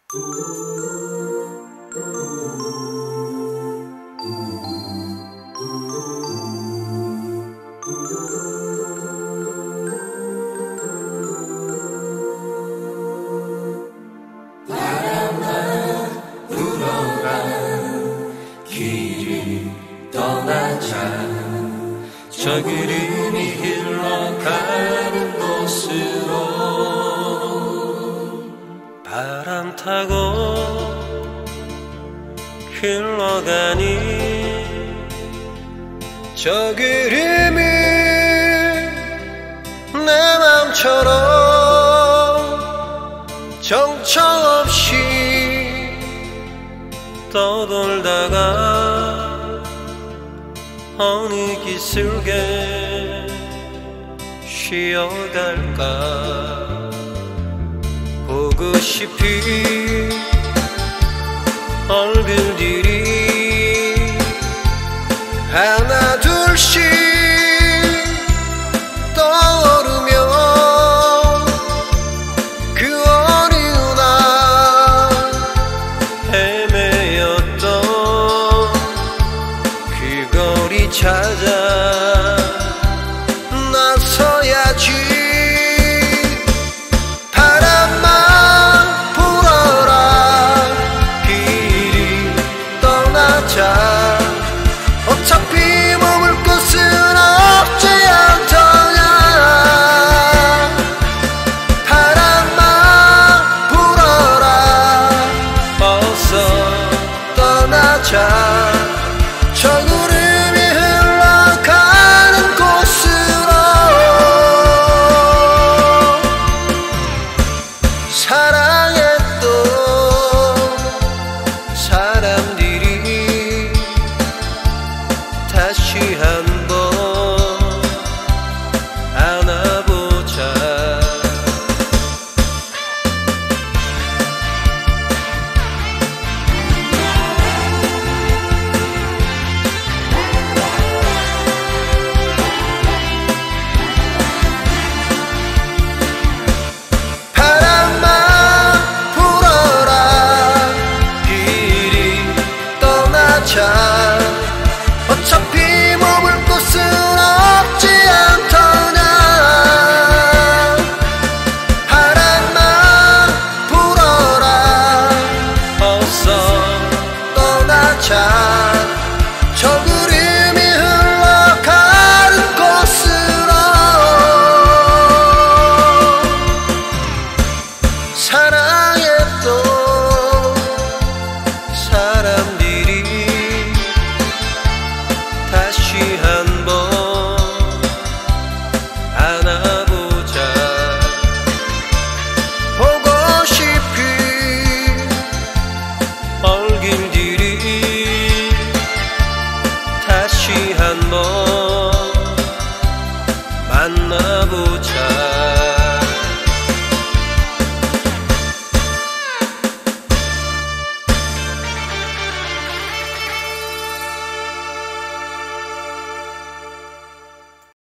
저 구름이 흘러가는 곳으로 바람 타고 흘러가니 저 구름이 내 맘처럼 정처 없이 떠돌다가 어느 기슭에 쉬어갈까. 보고 싶은 얼굴들이 하나 둘씩 떠오르며 그 어느 날 헤매였던 그 거리 찾아 나서야지. 바람만 불어라 길이 떠나자. 어차피 머물 곳은 없지 않더냐. 바람만 불어라 어서 떠나자.